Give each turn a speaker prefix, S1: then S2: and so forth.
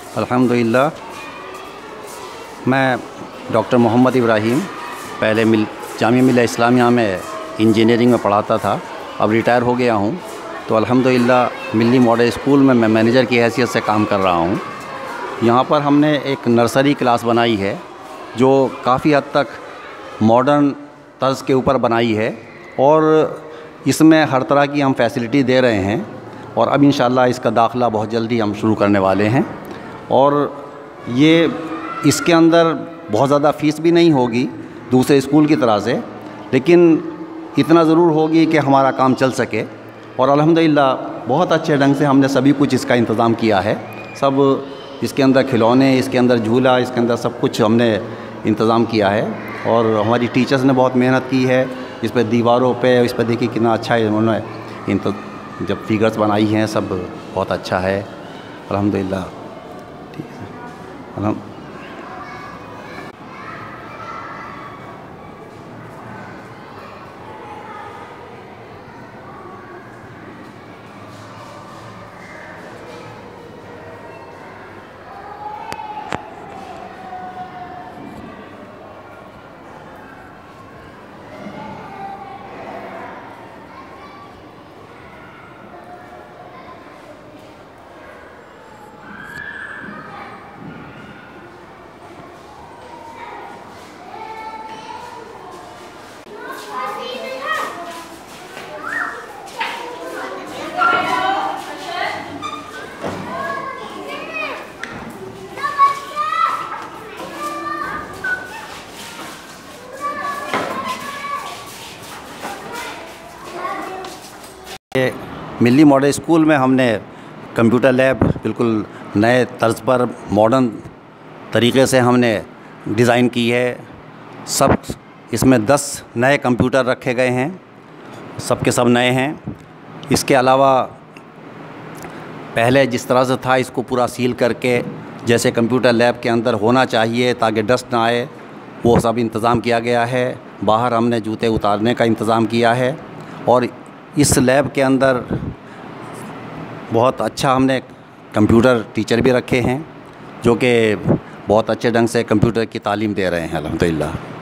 S1: अल्हम्दुलिल्लाह। मैं डॉक्टर मोहम्मद इब्राहिम पहले जामिया मिल्लिया इस्लामिया में इंजीनियरिंग में पढ़ाता था, अब रिटायर हो गया हूँ। तो अल्हम्दुलिल्लाह मिल्ली मॉडल स्कूल में मैं मैनेजर की हैसियत से काम कर रहा हूँ। यहाँ पर हमने एक नर्सरी क्लास बनाई है जो काफ़ी हद तक मॉडर्न तर्ज के ऊपर बनाई है और इसमें हर तरह की हम फैसिलिटी दे रहे हैं और अब इंशाअल्लाह इसका दाखिला बहुत जल्दी हम शुरू करने वाले हैं। और ये इसके अंदर बहुत ज़्यादा फ़ीस भी नहीं होगी दूसरे स्कूल की तरह से, लेकिन इतना ज़रूर होगी कि हमारा काम चल सके। और अल्हम्दुलिल्लाह बहुत अच्छे ढंग से हमने सभी कुछ इसका इंतज़ाम किया है। सब इसके अंदर खिलौने, इसके अंदर झूला, इसके अंदर सब कुछ हमने इंतज़ाम किया है और हमारी टीचर्स ने बहुत मेहनत की है। इस पर दीवारों पे इस पर देखिए कितना अच्छा है, उन्होंने जब फिगर्स बनाई हैं सब बहुत अच्छा है अल्हम्दुलिल्लाह। ठीक है, ये मिल्ली मॉडल स्कूल में हमने कंप्यूटर लैब बिल्कुल नए तर्ज पर मॉडर्न तरीक़े से हमने डिज़ाइन की है। सब इसमें 10 नए कंप्यूटर रखे गए हैं, सब के सब नए हैं। इसके अलावा पहले जिस तरह से था इसको पूरा सील करके जैसे कंप्यूटर लैब के अंदर होना चाहिए ताकि डस्ट ना आए, वो सब इंतज़ाम किया गया है। बाहर हमने जूते उतारने का इंतज़ाम किया है और इस लैब के अंदर बहुत अच्छा हमने कंप्यूटर टीचर भी रखे हैं जो कि बहुत अच्छे ढंग से कंप्यूटर की तालीम दे रहे हैं अल्हम्दुलिल्लाह।